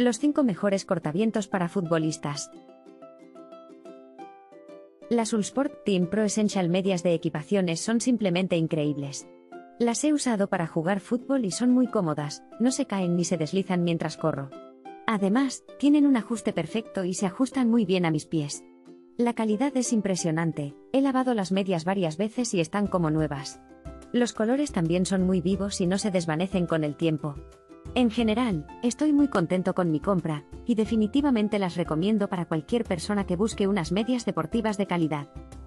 Los 5 mejores cortavientos para futbolistas. Las Uhlsport Team Pro Essential medias de equipaciones son simplemente increíbles. Las he usado para jugar fútbol y son muy cómodas, no se caen ni se deslizan mientras corro. Además, tienen un ajuste perfecto y se ajustan muy bien a mis pies. La calidad es impresionante, he lavado las medias varias veces y están como nuevas. Los colores también son muy vivos y no se desvanecen con el tiempo. En general, estoy muy contento con mi compra, y definitivamente las recomiendo para cualquier persona que busque unas medias deportivas de calidad.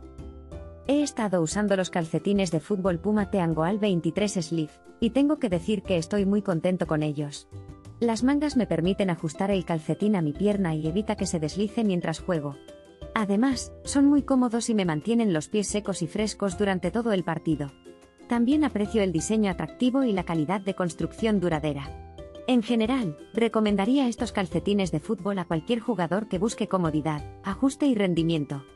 He estado usando los calcetines de fútbol Puma Teangoal 23 Sleeve, y tengo que decir que estoy muy contento con ellos. Las mangas me permiten ajustar el calcetín a mi pierna y evita que se deslice mientras juego. Además, son muy cómodos y me mantienen los pies secos y frescos durante todo el partido. También aprecio el diseño atractivo y la calidad de construcción duradera. En general, recomendaría estos calcetines de fútbol a cualquier jugador que busque comodidad, ajuste y rendimiento.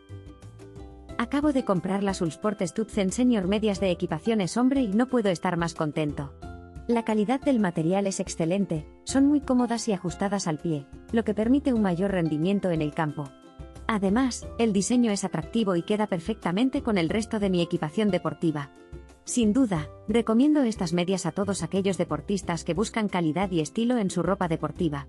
Acabo de comprar las Uhlsport Stutzen Senior medias de equipaciones hombre y no puedo estar más contento. La calidad del material es excelente, son muy cómodas y ajustadas al pie, lo que permite un mayor rendimiento en el campo. Además, el diseño es atractivo y queda perfectamente con el resto de mi equipación deportiva. Sin duda, recomiendo estas medias a todos aquellos deportistas que buscan calidad y estilo en su ropa deportiva.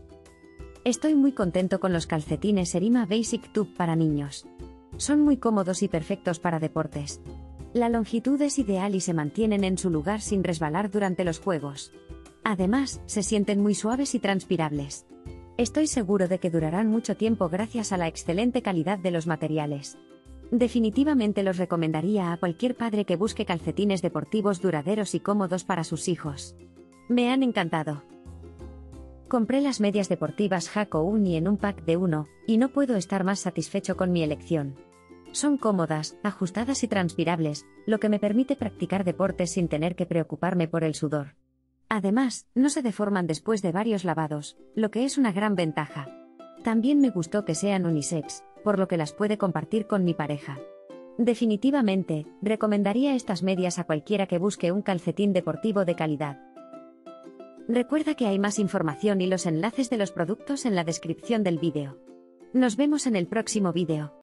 Estoy muy contento con los calcetines Erima Basic Tube para niños. Son muy cómodos y perfectos para deportes. La longitud es ideal y se mantienen en su lugar sin resbalar durante los juegos. Además, se sienten muy suaves y transpirables. Estoy seguro de que durarán mucho tiempo gracias a la excelente calidad de los materiales. Definitivamente los recomendaría a cualquier padre que busque calcetines deportivos duraderos y cómodos para sus hijos. Me han encantado. Compré las medias deportivas Haco Uni en un pack de 1, y no puedo estar más satisfecho con mi elección. Son cómodas, ajustadas y transpirables, lo que me permite practicar deportes sin tener que preocuparme por el sudor. Además, no se deforman después de varios lavados, lo que es una gran ventaja. También me gustó que sean unisex, por lo que las puede compartir con mi pareja. Definitivamente, recomendaría estas medias a cualquiera que busque un calcetín deportivo de calidad. Recuerda que hay más información y los enlaces de los productos en la descripción del vídeo. Nos vemos en el próximo vídeo.